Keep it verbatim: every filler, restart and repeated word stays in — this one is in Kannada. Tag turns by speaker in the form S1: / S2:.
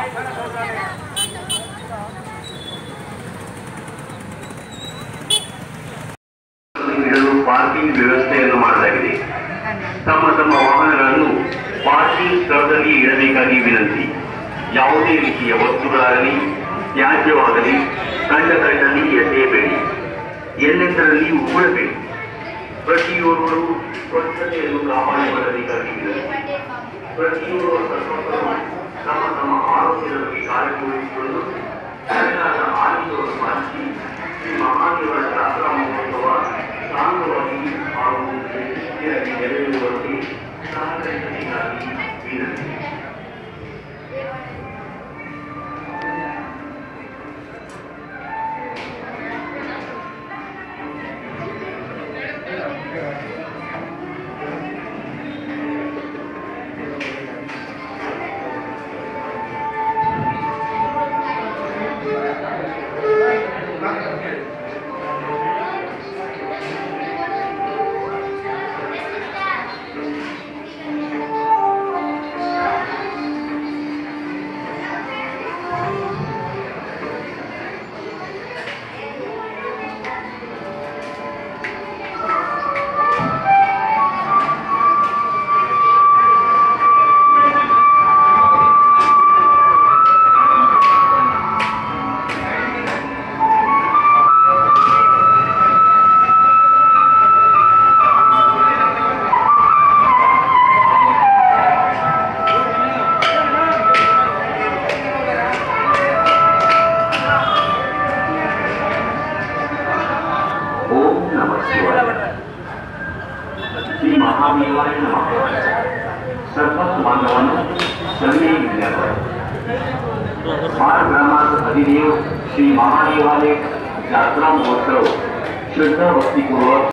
S1: ಪಾರ್ಕಿಂಗ್ ವ್ಯವಸ್ಥೆಯನ್ನು ಮಾಡಲಾಗಿದೆ. ತಮ್ಮ ತಮ್ಮ ವಾಹನಗಳನ್ನು ಪಾರ್ಕಿಂಗ್ ಸ್ಥಳದಲ್ಲಿ ಇಡಬೇಕಾಗಿ ವಿನಂತಿ. ಯಾವುದೇ ರೀತಿಯ ವಸ್ತುಗಳಾಗಲಿ ತ್ಯಾಜ್ಯವಾಗಲಿ ಕಂಡ ಕಂಡಲ್ಲಿ ಎಸೆಯಬೇಡಿ, ಎಲ್ಲೆಂದರಲ್ಲಿ ಉಗುಳಬೇಡಿ. ಪ್ರತಿಯೊಬ್ಬರು ಸ್ವಚ್ಛತೆಯನ್ನು ಕಾಪಾಡಿಕೊಳ್ಳಬೇಕಾಗಿ ವಿನಂತಿ. ಪ್ರತಿಯೊಬ್ಬರು ತಮ್ಮ ತಮ್ಮ ಆರೋಗ್ಯದ ಬಗ್ಗೆ ಕಾಳಜಿ ವಹಿಸಿಕೊಂಡು ಸರಿಯಾದ ಆರೋಗ್ಯವನ್ನು ಪಾಲಿಸಿ ಈ ಮಹಾದೇವರ ಜಾತ್ರಾ ಮಹೋತ್ಸವ ಶಾಂತವಾಗಿ ಹಾಗೂ ಯಶಸ್ವಿಯಾಗಿ ನೆರವೇರುವಂತೆ ಸಹಕರಿಸಬೇಕಾಗಿ ವಿನಂತಿ. श्री महादेवाय नमः. सर्व बांधवांनो शरणे विद्यापीठ बाळ ग्रामात अधिदेव श्री महादेवालय यात्रा महोत्सव शुद्ध भक्तिपूर्वक